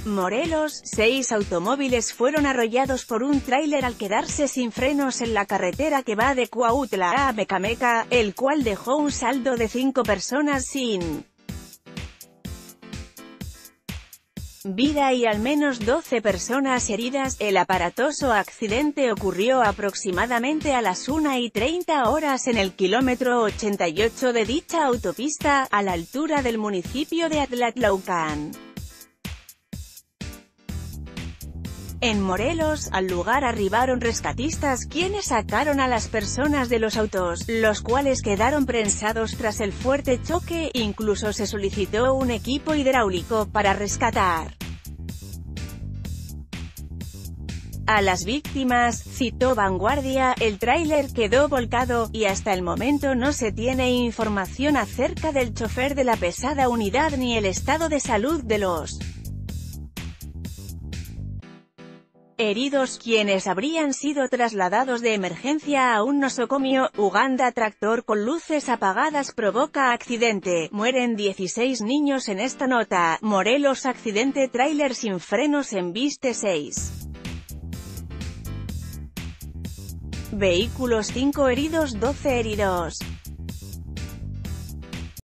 Morelos, 6 automóviles fueron arrollados por un tráiler al quedarse sin frenos en la carretera que va de Cuautla a Mecameca, el cual dejó un saldo de 5 personas sin vida y al menos 12 personas heridas. El aparatoso accidente ocurrió aproximadamente a las 1:30 horas en el kilómetro 88 de dicha autopista, a la altura del municipio de Atlatlaucán. En Morelos, al lugar arribaron rescatistas quienes sacaron a las personas de los autos, los cuales quedaron prensados tras el fuerte choque. Incluso se solicitó un equipo hidráulico para rescatar a las víctimas, citó Vanguardia. El tráiler quedó volcado, y hasta el momento no se tiene información acerca del chofer de la pesada unidad ni el estado de salud de los heridos, quienes habrían sido trasladados de emergencia a un nosocomio. Uganda. Tractor con luces apagadas provoca accidente, mueren 16 niños en esta nota. Morelos. Accidente tráiler sin frenos embiste 6 vehículos, 5 heridos, 12 heridos.